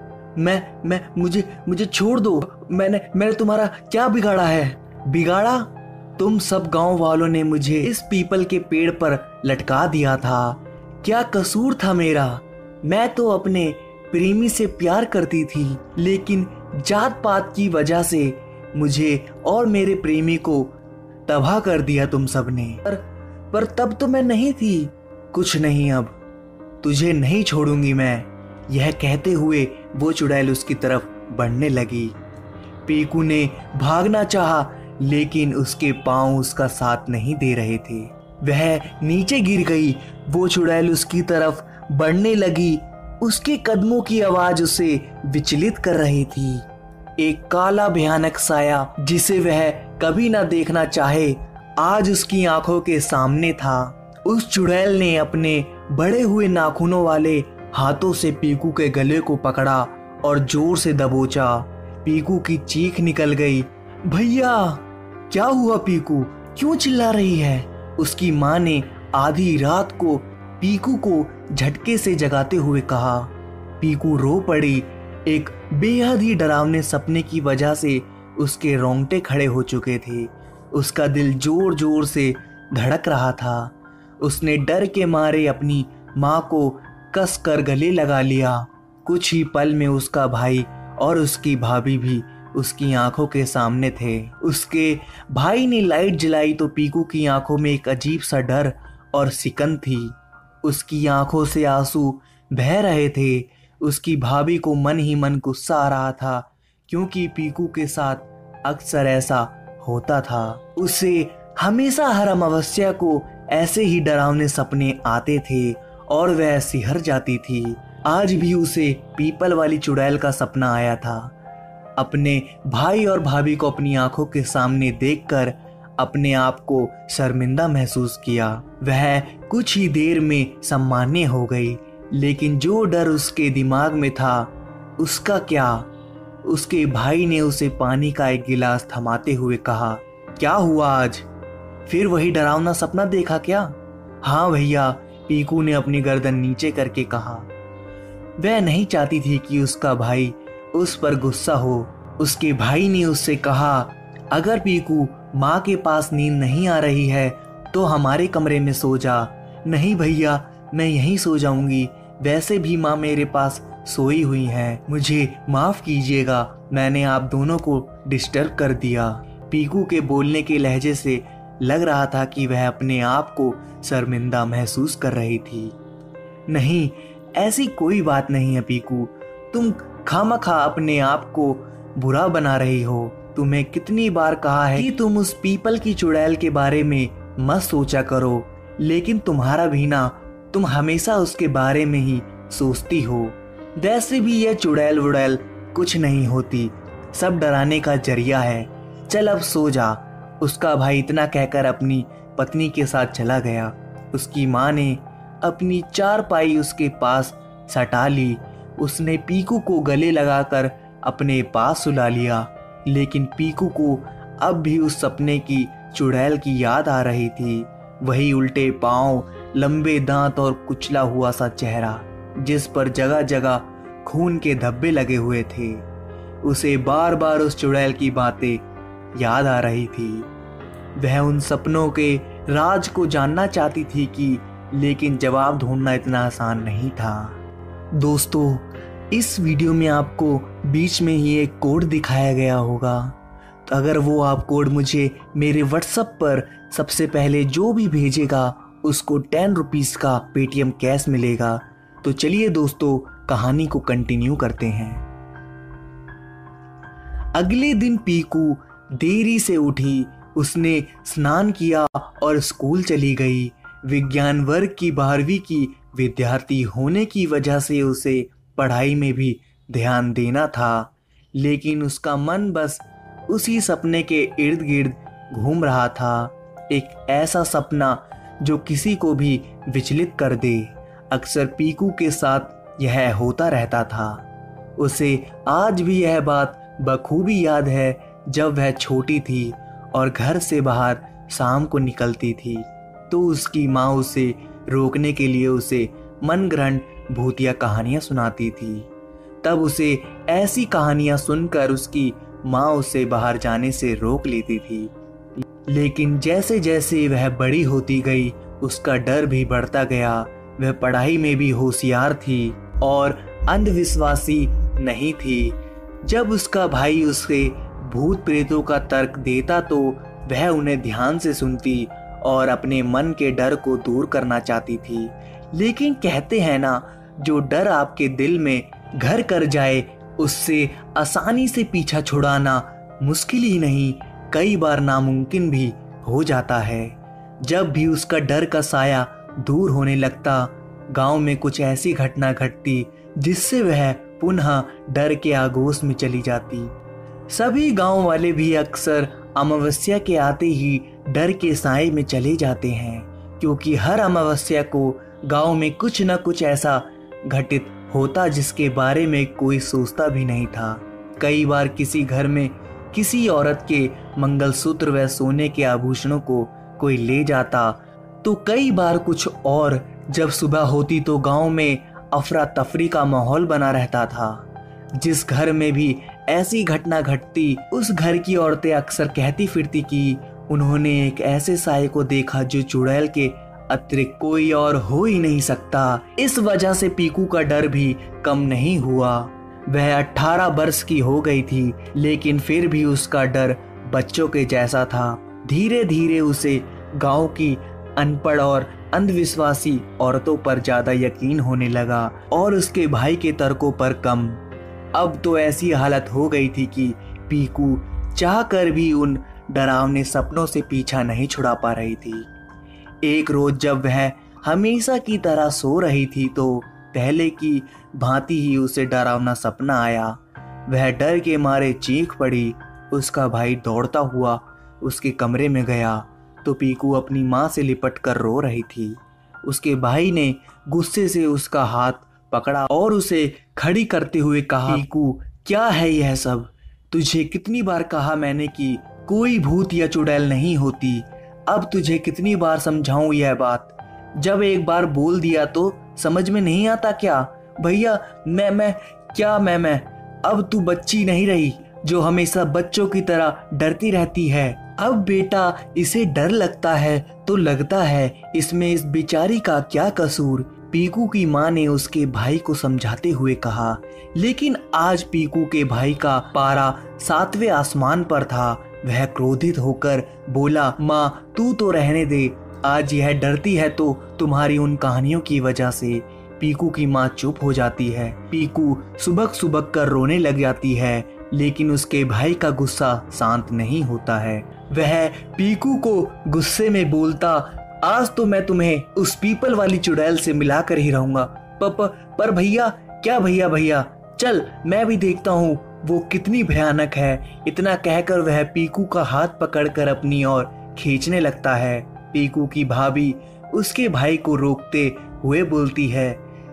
B: मैं मैं मुझे मुझे छोड़ दो। मैंने मैंने तुम्हारा क्या बिगाड़ा है? बिगाड़ा? तुम सब गांव वालों ने मुझे इस पीपल के पेड़ पर लटका दिया था। क्या कसूर था मेरा? मैं तो अपने प्रेमी से प्यार करती थी, लेकिन जात पात की वजह से मुझे और मेरे प्रेमी को तबाह कर दिया तुम सबने। पर पर तब तो मैं नहीं थी। कुछ नहीं, अब तुझे नहीं छोड़ूंगी मैं। यह कहते हुए वो चुड़ैल उसकी तरफ बढ़ने लगी। पीकू ने भागना चाहा, लेकिन उसके पांव उसका साथ नहीं दे रहे थे। वह नीचे गिर गई। वो चुड़ैल उसकी तरफ बढ़ने लगी। उसके कदमों की आवाज उसे विचलित कर रही थी। एक काला भयानक साया, जिसे वह कभी ना देखना चाहे, आज उसकी आंखों के सामने था। उस चुड़ैल ने अपने बड़े हुए नाखूनों वाले हाथों से पीकू के गले को पकड़ा और जोर से दबोचा। पीकू की चीख निकल गई। भैया, क्या हुआ पीकू? क्यों चिल्ला रही है? उसकी माँ ने आधी रात को पीकू को झटके से जगाते हुए कहा। पीकू रो पड़ी। एक बेहद ही डरावने सपने की वजह से उसके रोंगटे खड़े हो चुके थे। उसका दिल जोर जोर से धड़क रहा था। उसने डर के मारे अपनी माँ को कस कर गले लगा लिया। कुछ ही पल में उसका भाई और उसकी भाभी भी उसकी आंखों के सामने थे। उसके भाई ने लाइट जलाई तो पीकू की आंखों में एक अजीब सा डर और सिकन थी। उसकी आंखों से आंसू बह रहे थे। उसकी भाभी को मन ही मन गुस्सा आ रहा था, क्योंकि पीकू के साथ अक्सर ऐसा होता था। उसे हमेशा हर अमावस्या को ऐसे ही डरावने सपने आते थे और वह सिहर जाती थी। आज भी उसे पीपल वाली चुड़ैल का सपना आया था। अपने भाई और भाभी को अपनी आंखों के सामने देखकर अपने आप को शर्मिंदा महसूस किया। वह कुछ ही देर में सम्मान्य हो गई, लेकिन जो डर उसके दिमाग में था उसका क्या। उसके भाई ने उसे पानी का एक गिलास थमाते हुए कहा, क्या हुआ आज, फिर वही डरावना सपना देखा क्या? हाँ भैया, पीकू ने अपनी गर्दन नीचे करके कहा। वह नहीं चाहती थी कि उसका भाई उस पर गुस्सा हो। उसके भाई ने उससे कहा, अगर पीकू माँ के पास नींद नहीं आ रही है तो हमारे कमरे में सो जा। नहीं भैया, मैं यहीं सो जाऊंगी, वैसे भी माँ मेरे पास सोई हुई हैं। मुझे माफ कीजिएगा, मैंने आप दोनों को डिस्टर्ब कर दिया। पीकू के बोलने के लहजे से लग रहा था कि वह अपने आप को शर्मिंदा महसूस कर रही थी। नहीं, ऐसी कोई बात नहीं है पीकू, तुम खामखा अपने आप को बुरा बना रही हो। तुम्हें कितनी बार कहा है कि तुम उस पीपल की चुड़ैल के बारे में मत सोचा करो, लेकिन तुम्हारा भी ना, तुम हमेशा उसके बारे में ही सोचती हो। वैसे भी यह चुड़ैल वुड़ैल कुछ नहीं होती, सब डराने का जरिया है। चल अब सो जा। उसका भाई इतना कहकर अपनी पत्नी के साथ चला गया। उसकी माँ ने अपनी चारपाई उसके पास सटा ली। उसने पीकू को गले लगाकर अपने पास सुला लिया, लेकिन पीकू को अब भी उस सपने की चुड़ैल की याद आ रही थी। वही उल्टे पांव, लंबे दांत और कुचला हुआ सा चेहरा, जिस पर जगह जगह खून के धब्बे लगे हुए थे। उसे बार बार उस चुड़ैल की बातें याद आ रही थी। वह उन सपनों के राज को जानना चाहती थी कि लेकिन जवाब ढूंढना इतना आसान नहीं था। दोस्तों, इस वीडियो में आपको बीच में ही एक कोड दिखाया गया होगा, तो अगर वो आप कोड मुझे मेरे व्हाट्सएप पर सबसे पहले जो भी भेजेगा उसको टेन रुपीज़ का पेटीएम कैश मिलेगा। तो चलिए दोस्तों, कहानी को कंटिन्यू करते हैं। अगले दिन पीकू देरी से उठी। उसने स्नान किया और स्कूल चली गई। विज्ञान वर्ग की बारहवीं की विद्यार्थी होने की वजह से उसे पढ़ाई में भी ध्यान देना था, लेकिन उसका मन बस उसी सपने के इर्द गिर्द घूम रहा था। एक ऐसा सपना जो किसी को भी विचलित कर दे। अक्सर पीकू के साथ यह होता रहता था। उसे आज भी यह बात बखूबी याद है जब वह छोटी थी और घर से बाहर शाम को निकलती थी तो उसकी माँ उसे रोकने के लिए उसे मनगढ़ंत भूतिया कहानियां सुनाती थी। तब उसे ऐसी कहानियां सुनकर उसकी माँ उसे बाहर जाने से रोक लेती थी। लेकिन जैसे जैसे वह बड़ी होती गई उसका डर भी बढ़ता गया। वह पढ़ाई में भी होशियार थी और अंधविश्वासी नहीं थी। जब उसका भाई उसे भूत प्रेतों का तर्क देता तो वह उन्हें ध्यान से सुनती और अपने मन के डर को दूर करना चाहती थी। लेकिन कहते हैं ना, जो डर आपके दिल में घर कर जाए उससे आसानी से पीछा छुड़ाना मुश्किल ही नहीं, कई बार नामुमकिन भी हो जाता है। जब भी उसका डर का साया दूर होने लगता, गांव में कुछ ऐसी घटना घटती जिससे वह पुनः डर के आगोश में चली जाती। सभी गांव वाले भी अक्सर अमावस्या के आते ही डर के साए में चले जाते हैं, क्योंकि हर अमावस्या को गांव में कुछ न कुछ ऐसा घटित होता जिसके बारे में कोई सोचता भी नहीं था। कई बार किसी घर में किसी औरत के मंगलसूत्र व सोने के आभूषणों को कोई ले जाता तो कई बार कुछ और। जब सुबह होती तो गांव में अफरा तफरी का माहौल बना रहता था। जिस घर में भी ऐसी घटना घटती उस घर की औरतें अक्सर कहती फिरती कि उन्होंने एक ऐसे साये को देखा जो चुड़ैल के अतिरिक्त कोई और हो ही नहीं सकता। इस वजह से पीकू का डर भी कम नहीं हुआ। वह अठारह वर्ष की हो गई थी, लेकिन फिर भी उसका डर बच्चों के जैसा था। धीरे धीरे उसे गांव की अनपढ़ और अंधविश्वासी औरतों पर ज्यादा यकीन होने लगा और उसके भाई के तर्कों पर कम। अब तो ऐसी हालत हो गई थी कि पीकू चाहकर भी उन डरावने सपनों से पीछा नहीं छुड़ा पा रही थी। एक रोज जब वह हमेशा की तरह सो रही थी तो पहले की भांति ही उसे डरावना सपना आया। वह डर के मारे चीख पड़ी। उसका भाई दौड़ता हुआ उसके कमरे में गया तो पीकू अपनी माँ से लिपट कर रो रही थी। उसके भाई ने गुस्से से उसका हाथ पकड़ा और उसे खड़ी करते हुए कहा, पीकू क्या है यह सब? तुझे कितनी बार कहा मैंने कि कोई भूत या चुड़ैल नहीं होती। अब तुझे कितनी बार समझाऊं यह बात? जब एक बार बोल दिया तो समझ में नहीं आता क्या? भैया मैं मैं क्या मैं मैं अब तू बच्ची नहीं रही जो हमेशा बच्चों की तरह डरती रहती है। अब बेटा इसे डर लगता है तो लगता है इसमें इस बेचारी का क्या कसूर? पीकू की माँ ने उसके भाई को समझाते हुए कहा। लेकिन आज पीकू के भाई का पारा सातवें आसमान पर था। वह क्रोधित होकर बोला, माँ तू तो रहने दे, आज यह डरती है तो तुम्हारी उन कहानियों की वजह से। पीकू की माँ चुप हो जाती है। पीकू सुबक सुबक कर रोने लग जाती है, लेकिन उसके भाई का गुस्सा शांत नहीं होता है। वह पीकू को गुस्से में बोलता, आज तो मैं तुम्हें उस पीपल वाली चुड़ैल से मिलाकर ही रहूंगा। प, पर भैया क्या भैया भैया चल मैं भी देखता हूँ वो कितनी भयानक है। इतना कहकर वह पीकू का हाथ पकड़कर अपनी ओर खींचने लगता है। पीकू की भाभी उसके भाई को रोकते हुए बोलती है,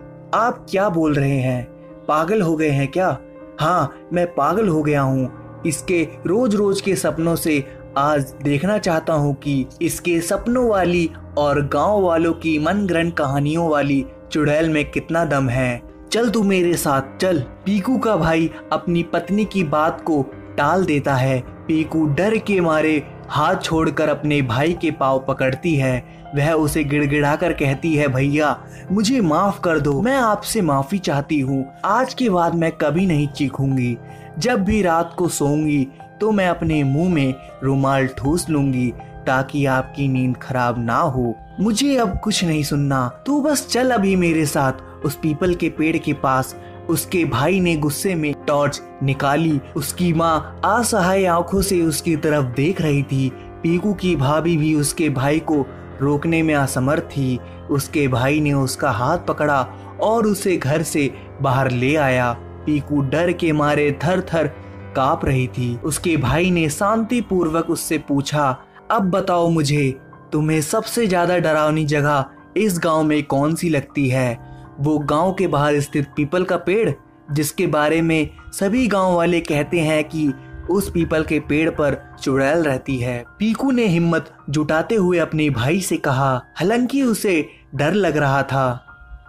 B: आप क्या बोल रहे हैं? पागल हो गए हैं क्या? हाँ मैं पागल हो गया हूँ। इसके रोज रोज के सपनों से आज देखना चाहता हूँ कि इसके सपनों वाली और गांव वालों की मनगढ़ंत कहानियों वाली चुड़ैल में कितना दम है। चल तू मेरे साथ चल। पीकू का भाई अपनी पत्नी की बात को टाल देता है। पीकू डर के मारे हाथ छोड़कर अपने भाई के पांव पकड़ती है। वह उसे गिड़गिड़ाकर कहती है, भैया मुझे माफ कर दो, मैं आपसे माफी चाहती हूँ। आज के बाद मैं कभी नहीं चीखूंगी। जब भी रात को सोऊंगी तो मैं अपने मुंह में रुमाल ठूस लूंगी ताकि आपकी नींद खराब ना हो। मुझे अब कुछ नहीं सुनना, तू बस चल अभी मेरे साथ उस पीपल के पेड़ के पास। उसके भाई ने गुस्से में टॉर्च निकाली। उसकी माँ असहाय आंखों से उसकी तरफ देख रही थी। पीकू की भाभी भी उसके भाई को रोकने में असमर्थ थी। उसके भाई ने उसका हाथ पकड़ा और उसे घर से बाहर ले आया। पीकू डर के मारे थर थर कांप रही थी। उसके भाई ने शांति पूर्वक उससे पूछा, अब बताओ मुझे तुम्हें सबसे ज्यादा डरावनी जगह इस गांव में कौन सी लगती है? वो गांव के बाहर स्थित पीपल का पेड़, जिसके बारे में सभी गांव वाले कहते हैं कि उस पीपल के पेड़ पर चुड़ैल रहती है। पीकू ने हिम्मत जुटाते हुए अपने भाई से कहा, हालांकि उसे डर लग रहा था।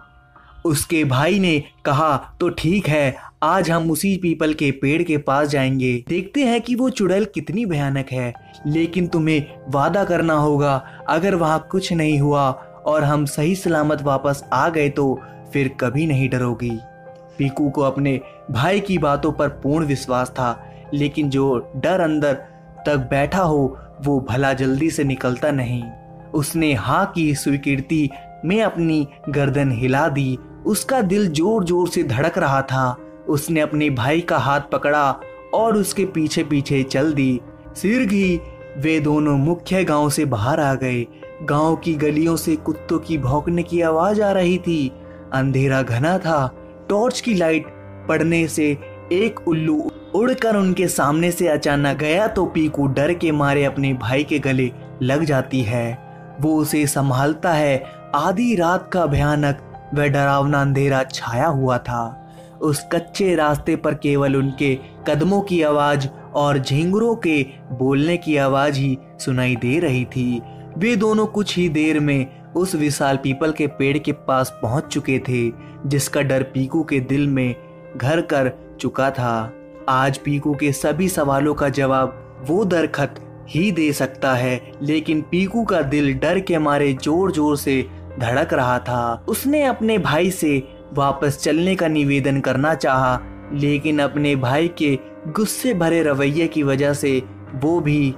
B: उसके भाई ने कहा, तो ठीक है, आज हम उसी पीपल के पेड़ के पास जाएंगे, देखते हैं कि वो चुड़ैल कितनी भयानक है। लेकिन तुम्हें वादा करना होगा, अगर वहां कुछ नहीं हुआ और हम सही सलामत वापस आ गए तो फिर कभी नहीं डरोगी। पीकू को अपने भाई की बातों पर पूर्ण विश्वास था, लेकिन जो डर अंदर तक बैठा हो वो भला जल्दी से निकलता नहीं। उसने हाँ की स्वीकृति में अपनी गर्दन हिला दी। उसका दिल जोर जोर से धड़क रहा था। उसने अपने भाई का हाथ पकड़ा और उसके पीछे पीछे चल दी। शीघ्र ही वे दोनों मुख्य गांव से बाहर आ गए। गांव की गलियों से कुत्तों की भौंकने की आवाज आ रही थी। अंधेरा घना था। टॉर्च की लाइट पड़ने से एक उल्लू उड़कर उनके सामने से अचानक गया तो पीकू डर के मारे अपने भाई के गले लग जाती है। वो उसे संभालता है। आधी रात का भयानक व डरावना अंधेरा छाया हुआ था। उस कच्चे रास्ते पर केवल उनके कदमों की आवाज और झिंगुरों के बोलने की आवाज ही सुनाई दे रही थी। वे दोनों कुछ ही देर में उस विशाल पीपल के पेड़ के पास पहुंच चुके थे, जिसका डर पीकू के दिल में घर कर चुका था। आज पीकू के सभी सवालों का जवाब वो दरखत ही दे सकता है, लेकिन पीकू का दिल डर के मारे जोर जोर से धड़क रहा था। उसने अपने भाई से वापस चलने का निवेदन करना चाहा, लेकिन अपने भाई के गुस्से भरे रवैये की वजह से वो भी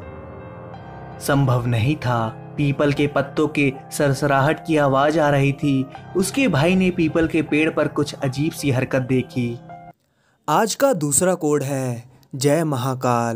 B: संभव नहीं था। पीपल के पत्तों के सरसराहट की आवाज आ रही थी। उसके भाई ने पीपल के पेड़ पर कुछ अजीब सी हरकत देखी।
A: आज का दूसरा कोड है जय महाकाल।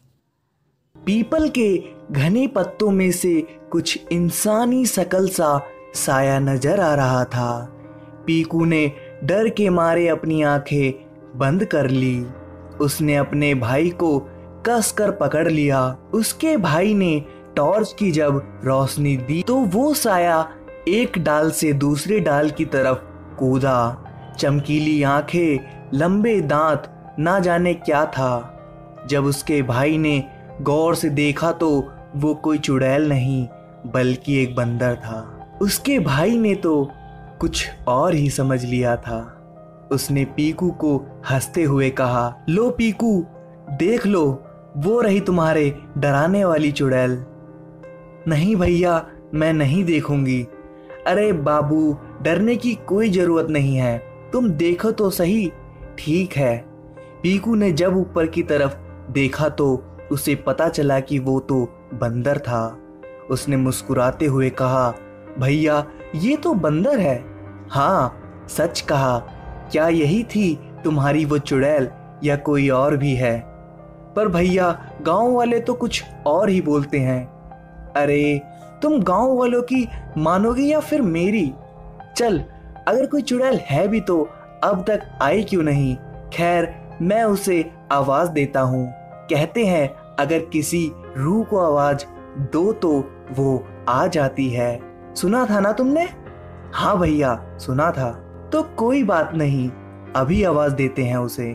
B: पीपल के घने पत्तों में से कुछ इंसानी शकल सा साया नजर आ रहा था। पीकू ने डर के मारे अपनी आंखें बंद कर ली। उसने अपने भाई को कसकर पकड़ लिया। उसके भाई ने टॉर्च की जब रोशनी दी तो वो साया एक डाल से दूसरे डाल की तरफ कूदा। चमकीली आंखें, लंबे दांत, ना जाने क्या था। जब उसके भाई ने गौर से देखा तो वो कोई चुड़ैल नहीं बल्कि एक बंदर था। उसके भाई ने तो कुछ और ही समझ लिया था। उसने पीकू को हंसते हुए कहा, लो पीकू, देख लो, वो रही तुम्हारे डराने वाली चुड़ैल। नहीं भैया, मैं नहीं देखूंगी। अरे बाबू, डरने की कोई जरूरत नहीं है, तुम देखो तो सही। ठीक है। पीकू ने जब ऊपर की तरफ देखा तो उसे पता चला कि वो तो बंदर था। उसने मुस्कुराते हुए कहा, भैया ये तो बंदर है। हाँ, सच कहा। क्या यही थी तुम्हारी वो चुड़ैल या कोई और भी है? पर भैया, गांव वाले तो कुछ और ही बोलते हैं। अरे तुम गांव वालों की मानोगे या फिर मेरी? चल, अगर कोई चुड़ैल है भी तो अब तक आई क्यों नहीं? खैर, मैं उसे आवाज देता हूँ। कहते हैं अगर किसी रूह को आवाज दो तो वो आ जाती है। सुना था ना तुमने? हाँ भैया, सुना था। तो कोई बात नहीं, अभी आवाज देते हैं उसे।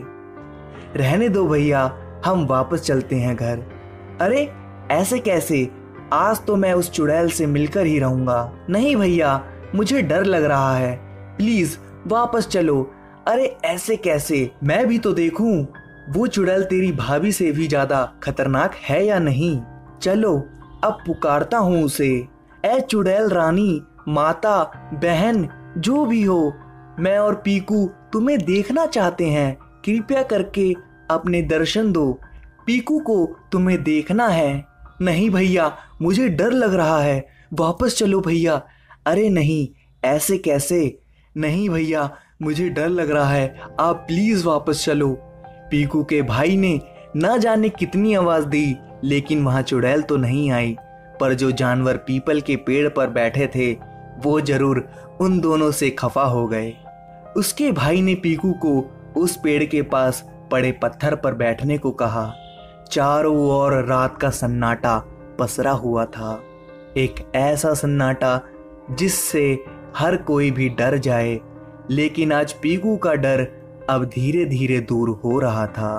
B: रहने दो भैया, हम वापस चलते हैं घर। अरे ऐसे कैसे? आज तो मैं उस चुड़ैल से मिलकर ही रहूंगा। नहीं भैया, मुझे डर लग रहा है, प्लीज वापस चलो। अरे ऐसे कैसे? मैं भी तो देखूं वो चुड़ैल तेरी भाभी से भी ज्यादा खतरनाक है या नहीं। चलो, अब पुकारता हूँ उसे। ए चुड़ैल रानी, माता, बहन, जो भी हो, मैं और पीकू तुम्हें देखना चाहते हैं। कृपया करके अपने दर्शन दो। पीकू को तुम्हें देखना है। नहीं भैया, मुझे डर लग रहा है, वापस चलो भैया। अरे नहीं, ऐसे कैसे? नहीं भैया, मुझे डर लग रहा है, आप प्लीज वापस चलो। पीकू के भाई ने ना जाने कितनी आवाज दी, लेकिन वहां चुड़ैल तो नहीं आई। पर जो जानवर पीपल के पेड़ पर बैठे थे वो जरूर उन दोनों से खफा हो गए। उसके भाई ने पीकू को उस पेड़ के पास पड़े पत्थर पर बैठने को कहा। चारों ओर रात का सन्नाटा पसरा हुआ था, एक ऐसा सन्नाटा जिससे हर कोई भी डर जाए। लेकिन आज पीकू का डर अब धीरे धीरे दूर हो रहा था।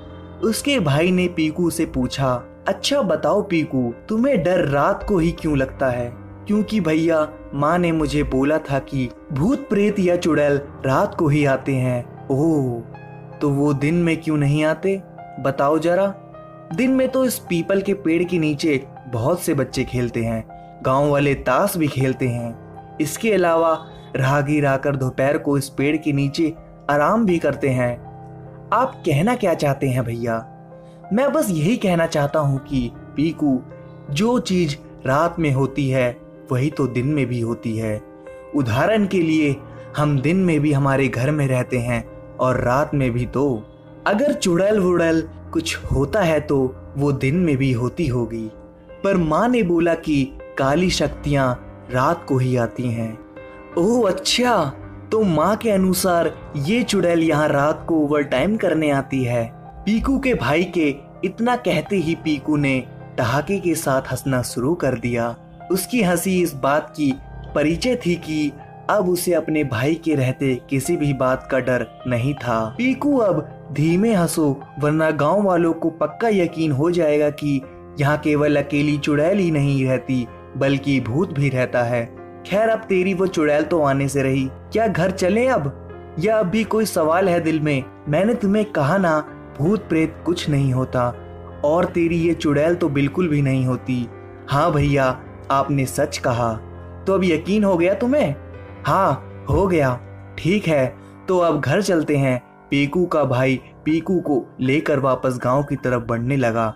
B: उसके भाई ने पीकू से पूछा, अच्छा बताओ पीकू, तुम्हें डर रात को ही क्यों लगता है? क्योंकि भैया, माँ ने मुझे बोला था कि भूत प्रेत या चुड़ैल रात को ही आते हैं। ओह, तो वो दिन में क्यों नहीं आते? बताओ जरा। दिन में तो इस पीपल के पेड़ के नीचे बहुत से बच्चे खेलते हैं, गांव वाले ताश भी खेलते हैं। इसके अलावा राहगीर आकर दोपहर को इस पेड़ के नीचे आराम भी करते हैं। आप कहना क्या चाहते हैं भैया? मैं बस यही कहना चाहता हूँ कि पीकू, जो चीज रात में होती है वही तो दिन में भी होती है। उदाहरण के लिए, हम दिन में भी हमारे घर में रहते हैं और रात में भी। तो अगर चुड़ैल वुड़ैल कुछ होता है तो वो दिन में भी होती होगी। पर माँ ने बोला कि काली शक्तियां रात को ही आती हैं। ओह अच्छा, तो माँ के अनुसार ये चुड़ैल यहाँ रात को ओवर टाइम करने आती है। पीकू के भाई के इतना कहते ही पीकू ने ठहाके के साथ हंसना शुरू कर दिया। उसकी हंसी इस बात की परिचय थी कि अब उसे अपने भाई के रहते किसी भी बात का डर नहीं था। पीकू अब धीमे हंसो, वरना गांव वालों को पक्का यकीन हो जाएगा कि यहाँ केवल अकेली चुड़ैल ही नहीं रहती बल्कि भूत भी रहता है। खैर, अब तेरी वो चुड़ैल तो आने से रही, क्या घर चले अब? या अब भी कोई सवाल है दिल में? मैंने तुम्हें कहा ना, भूत प्रेत कुछ नहीं होता, और तेरी ये चुड़ैल तो बिल्कुल भी नहीं होती। हाँ भैया, आपने सच कहा। तो अब यकीन हो गया तुम्हें? हाँ, हो गया। ठीक है, तो अब घर चलते हैं। पीकू का भाई पीकू को लेकर वापस गांव की तरफ बढ़ने लगा।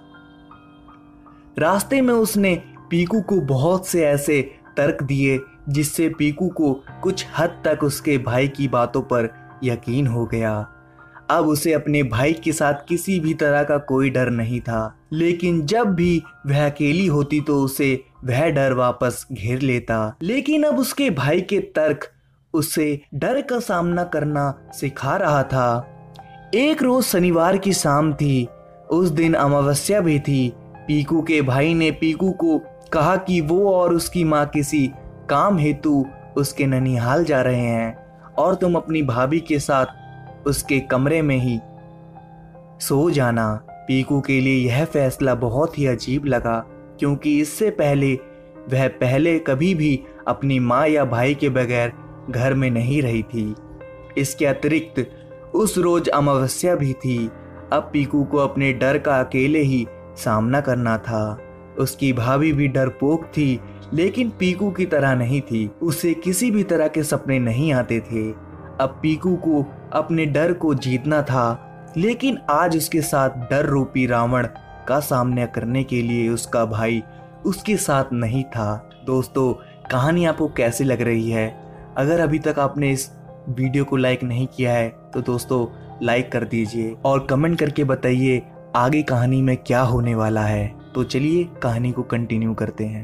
B: रास्ते में उसने पीकू को बहुत से ऐसे तर्क दिए जिससे पीकू को कुछ हद तक उसके भाई की बातों पर यकीन हो गया। अब उसे अपने भाई के साथ किसी भी तरह का कोई डर नहीं था, लेकिन जब भी वह अकेली होती तो उसे वह डर वापस घेर लेता। लेकिन अब उसके भाई के तर्क उसे डर का सामना करना सिखा रहा था। एक रोज शनिवार की शाम थी। उस दिन अमावस्या भी थी। पीकू के भाई ने पीकू को कहा कि वो और उसकी माँ किसी काम हेतु उसके ननिहाल जा रहे हैं और तुम अपनी भाभी के साथ उसके कमरे में ही सो जाना। पीकू के लिए यह फैसला बहुत ही अजीब लगा, क्योंकि इससे पहले वह पहले कभी भी अपनी माँ या भाई के बगैर घर में नहीं रही थी। इसके अतिरिक्त उस रोज अमावस्या भी थी। अब पीकू को अपने डर का अकेले ही सामना करना था। उसकी भाभी भी डरपोक थी, लेकिन पीकू की तरह नहीं थी। उसे किसी भी तरह के सपने नहीं आते थे। अब पीकू को अपने डर को जीतना था, लेकिन आज उसके साथ डर रूपी रावण का सामना करने के लिए उसका भाई उसके साथ नहीं था। दोस्तों, कहानी आपको कैसी लग रही है? अगर अभी तक आपने इस वीडियो को लाइक नहीं किया है तो दोस्तों लाइक कर दीजिए और कमेंट करके बताइए आगे कहानी में क्या होने वाला है। तो चलिए कहानी को कंटिन्यू करते हैं।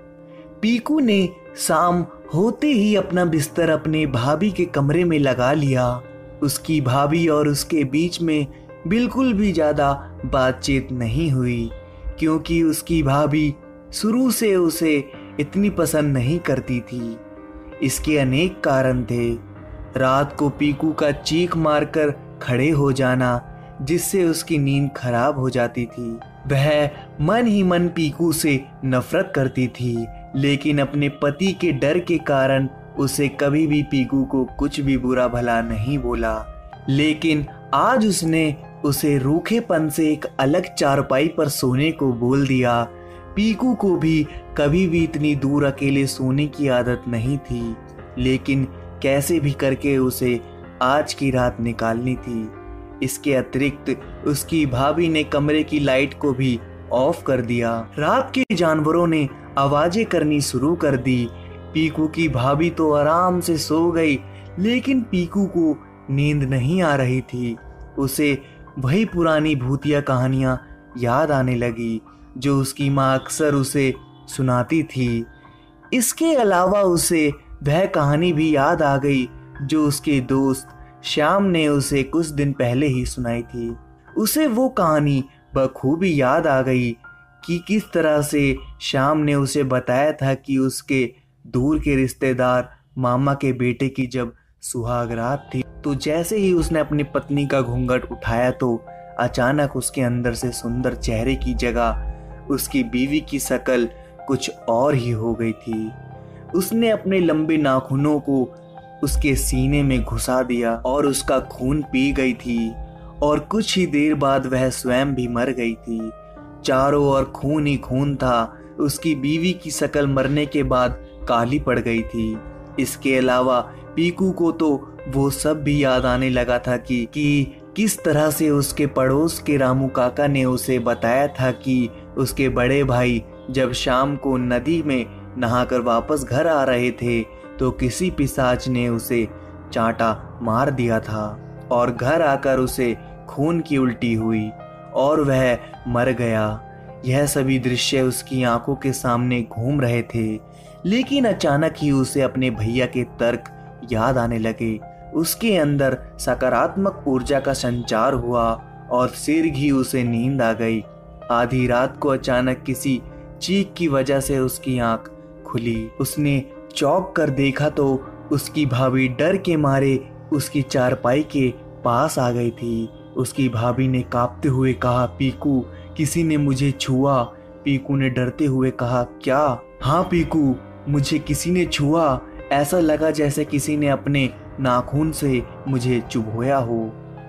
B: पीकू ने शाम होते ही अपना बिस्तर अपने भाभी के कमरे में लगा लिया। उसकी भाभी और उसके बीच में बिल्कुल भी ज्यादा बातचीत नहीं हुई, क्योंकि उसकी भाभी शुरू से उसे इतनी पसंद नहीं करती थी। इसके अनेक कारण थे। रात को पीकू का चीख मारकर खड़े हो जाना, जिससे उसकी नींद खराब हो जाती थी। वह मन ही मन पीकू से नफरत करती थी, लेकिन अपने पति के डर के कारण उसे कभी भी पीकू को कुछ भी बुरा भला नहीं बोला। लेकिन आज उसने उसे रूखेपन से एक अलग चारपाई पर सोने को बोल दिया। पीकू को भी कभी भी इतनी दूर अकेले सोने की आदत नहीं थी, लेकिन कैसे भी करके उसे आज की रात निकालनी थी। इसके अतिरिक्त उसकी भाभी ने कमरे की लाइट को भी ऑफ कर दिया। रात के जानवरों ने आवाजें करनी शुरू कर दी। पीकू की भाभी तो आराम से सो गई, लेकिन पीकू को नींद नहीं आ रही थी। उसे वही पुरानी भूतिया कहानियां याद आने लगी जो उसकी माँ अक्सर उसे सुनाती थी। इसके अलावा उसे वह कहानी भी याद आ गई जो उसके दोस्त श्याम ने उसे कुछ दिन पहले ही सुनाई थी। उसे वो कहानी बखूबी याद आ गई कि किस तरह से श्याम ने उसे बताया था कि उसके दूर के रिश्तेदार मामा के बेटे की जब सुहागरात थी, तो जैसे ही उसने अपनी पत्नी का घूंघट उठाया तो अचानक उसके अंदर से सुंदर चेहरे की जगह उसकी बीवी की शक्ल कुछ और ही हो गई थी। उसने अपने लंबे नाखूनों को उसके सीने में घुसा दिया और उसका खून पी गई थी, और कुछ ही देर बाद वह स्वयं भी मर गई थी। चारों ओर खून ही खून था। उसकी बीवी की शक्ल मरने के बाद काली पड़ गई थी। इसके अलावा पीकू को तो वो सब भी याद आने लगा था कि, कि किस तरह से उसके पड़ोस के रामू काका ने उसे बताया था कि उसके बड़े भाई जब शाम को नदी में नहाकर वापस घर आ रहे थे तो किसी पिशाच ने उसे चांटा मार दिया था और घर आकर उसे खून की उल्टी हुई और वह मर गया। यह सभी दृश्य उसकी आंखों के सामने घूम रहे थे, लेकिन अचानक ही उसे अपने भैया के तर्क याद आने लगे। उसके अंदर सकारात्मक ऊर्जा का संचार हुआ और शीघ्र ही उसे नींद आ गई। आधी रात को अचानक किसी चीख की वजह से उसकी आंख खुली। उसने चौंक कर देखा तो उसकी भाभी डर के मारे उसकी चारपाई के पास आ गई थी। उसकी भाभी ने कांपते हुए कहा, पीकू, किसी ने मुझे छुआ। पीकू ने डरते हुए कहा, क्या? हाँ पीकू, मुझे किसी ने छुआ। ऐसा लगा जैसे किसी ने अपने नाखून से मुझे चुभोया हो।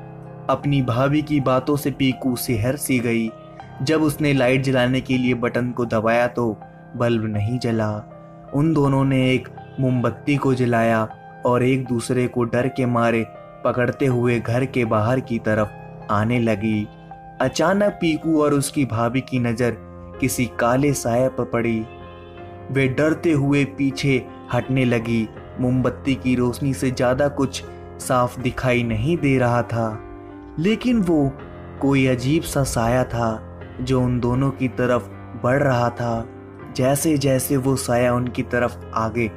B: अपनी भाभी की बातों से पीकू सिहर सी गई। जब उसने लाइट जलाने के लिए बटन को दबाया तो बल्ब नहीं जला। उन दोनों ने एक मोमबत्ती को जलाया और एक दूसरे को डर के मारे पकड़ते हुए घर के बाहर की तरफ आने लगी। अचानक पीकू और उसकी भाभी की नजर किसी काले साये पर पड़ी। वे डरते हुए पीछे हटने लगी। मोमबत्ती की रोशनी से ज्यादा कुछ साफ दिखाई नहीं दे रहा था, लेकिन वो कोई अजीब सा साया था जो उन दोनों की तरफ बढ़ रहा था। जैसे जैसे वो साया उनकी तरफ आगे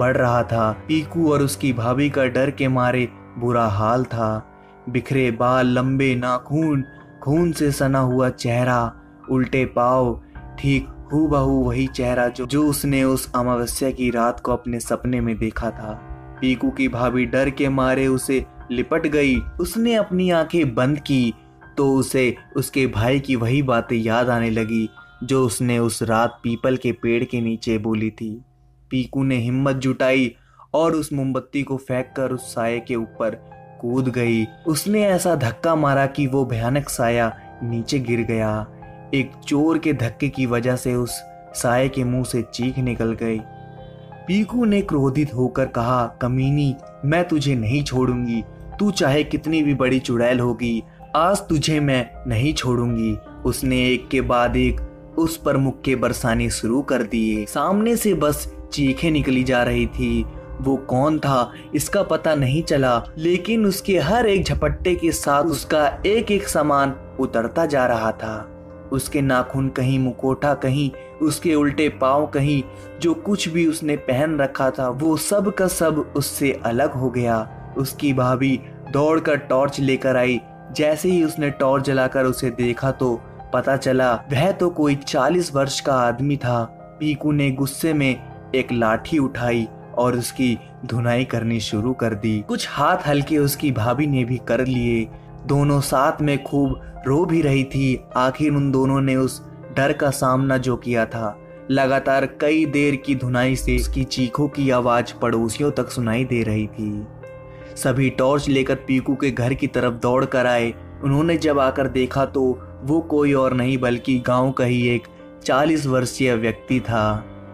B: बढ़ रहा था। पीकू और उसकी भाभी का डर के मारे बुरा हाल था। बिखरे बाल, लंबे नाखून, खून से सना हुआ चेहरा, उल्टे पाँव, ठीक हूबहू वही चेहरा जो जो उसने उस अमावस्या की रात को अपने सपने में देखा था। पीकू की भाभी डर के मारे उसे लिपट गई। उसने अपनी आंखें बंद की तो उसे उसके भाई की वही बातें याद आने लगी जो उसने उस रात पीपल के पेड़ के नीचे बोली थी। पीकू ने हिम्मत जुटाई और उस मोमबत्ती को फेंककर उस साये के ऊपर कूद गई। उसने ऐसा धक्का मारा कि वो भयानक साया नीचे गिर गया। एक जोर के धक्के की वजह से उस साये के मुंह से चीख निकल गई। पीकू ने क्रोधित होकर कहा, कमीनी, मैं तुझे नहीं छोड़ूंगी। तू चाहे कितनी भी बड़ी चुड़ैल होगी, आज तुझे मैं नहीं छोड़ूंगी। उसने एक के बाद एक उस पर मुक्के बरसाने शुरू कर दिए। सामने से बस चीखें निकली जा रही थी। वो कौन था इसका पता नहीं चला, लेकिन उसके हर एक झपट्टे के साथ उसका एक एक सामान उतरता जा रहा था। उसके नाखून कहीं मुकोटा, कहीं उसके उल्टे पाँव, कहीं जो कुछ भी उसने पहन रखा था वो सब का सब उससे अलग हो गया। उसकी भाभी दौड़कर टॉर्च लेकर आई। जैसे ही उसने टॉर्च जलाकर उसे देखा तो पता चला वह तो कोई चालीस वर्ष का आदमी था। पीकू ने गुस्से में एक लाठी उठाई और उसकी धुनाई करनी शुरू कर दी। कुछ हाथ हल्के उसकी भाभी ने भी कर लिए। दोनों साथ में खूब रो भी रही थी। आखिर उन दोनों ने उस डर का सामना जो किया था, लगातार कई देर की धुनाई से उसकी चीखों की आवाज पड़ोसियों तक सुनाई दे रही थी। सभी टॉर्च लेकर पीकू के घर की तरफ दौड़ कर आए। उन्होंने जब आकर देखा तो वो कोई और नहीं बल्कि गांव का ही एक चालीस वर्षीय व्यक्ति था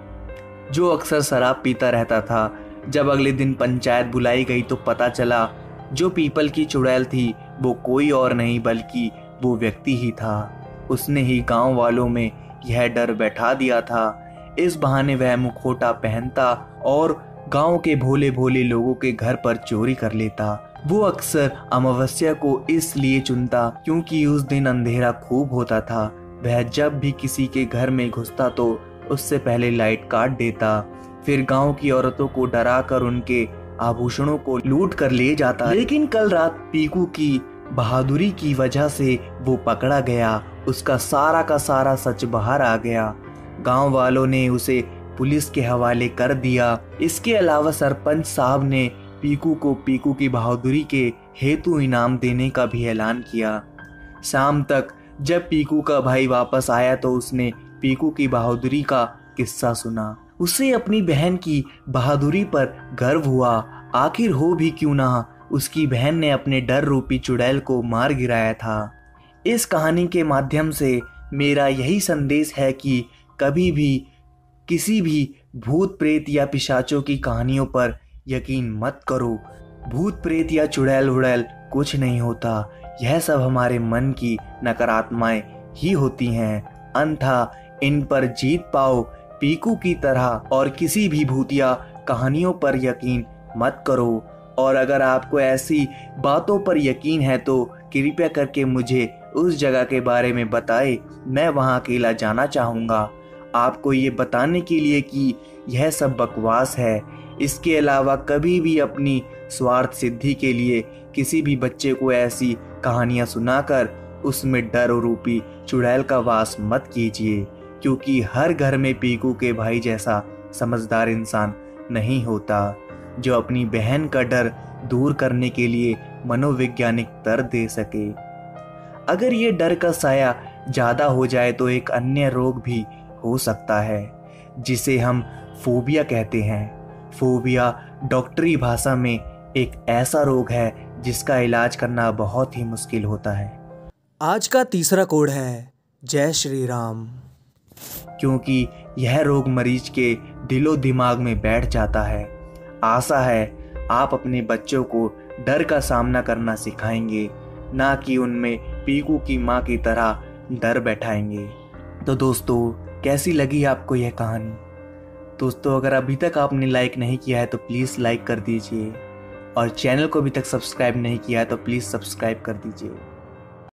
B: जो अक्सर शराब पीता रहता था। जब अगले दिन पंचायत बुलाई गई तो पता चला जो पीपल की चुड़ैल थी वो कोई और नहीं बल्कि वो व्यक्ति ही था। उसने ही गांव वालों में यह डर बैठा दिया था। इस बहाने वह मुखौटा पहनता और गांव के भोले भोले लोगों के घर पर चोरी कर लेता। वो अक्सर अमावस्या को इसलिए चुनता क्योंकि उस दिन अंधेरा खूब होता था। वह जब भी किसी के घर में घुसता तो उससे पहले लाइट काट देता, फिर गांव की औरतों को डराकर उनके आभूषणों को लूट कर ले जाता। लेकिन कल रात पीकू की बहादुरी की वजह से वो पकड़ा गया। उसका सारा का सारा सच बाहर आ गया। गांव वालों ने उसे पुलिस के हवाले कर दिया। इसके अलावा सरपंच साहब ने पीकू को पीकू की बहादुरी के हेतु इनाम देने का भी ऐलान किया। शाम तक जब पीकू का भाई वापस आया तो उसने पीकू की बहादुरी का किस्सा सुना। उसे अपनी बहन की बहादुरी पर गर्व हुआ। आखिर हो भी क्यों ना, उसकी बहन ने अपने डर रूपी चुड़ैल को मार गिराया था। इस कहानी के माध्यम से मेरा यही संदेश है कि कभी भी किसी भी भूत प्रेत या पिशाचों की कहानियों पर यकीन मत करो। भूत प्रेत या चुड़ैल वुड़ैल कुछ नहीं होता। यह सब हमारे मन की नकारात्मकताएं ही होती हैं। अन्यथा इन पर जीत पाओ। पीकू की तरह और किसी भी भूतिया कहानियों पर यकीन मत करो। और अगर आपको ऐसी बातों पर यकीन है तो कृपया करके मुझे उस जगह के बारे में बताएं। मैं वहां अकेला जाना चाहूँगा, आपको ये बताने के लिए कि यह सब बकवास है। इसके अलावा कभी भी अपनी स्वार्थ सिद्धि के लिए किसी भी बच्चे को ऐसी कहानियां सुनाकर उसमें डर रूपी चुड़ैल का वास मत कीजिए, क्योंकि हर घर में पीकू के भाई जैसा समझदार इंसान नहीं होता जो अपनी बहन का डर दूर करने के लिए मनोवैज्ञानिक तर्क दे सके। अगर ये डर का साया ज्यादा हो जाए तो एक अन्य रोग भी हो सकता है जिसे हम फोबिया कहते हैं। फोबिया डॉक्टरी भाषा में एक ऐसा रोग है जिसका इलाज करना बहुत ही मुश्किल होता है।
A: आज का तीसरा कोड है जय श्री राम,
B: क्योंकि यह रोग मरीज के दिलो दिमाग में बैठ जाता है। आशा है आप अपने बच्चों को डर का सामना करना सिखाएंगे, ना कि उनमें पीकू की माँ की तरह डर बैठाएंगे। तो दोस्तों, कैसी लगी आपको यह कहानी? दोस्तों, अगर अभी तक आपने लाइक नहीं किया है तो प्लीज़ लाइक कर दीजिए और चैनल को अभी तक सब्सक्राइब नहीं किया है तो प्लीज़ सब्सक्राइब कर दीजिए।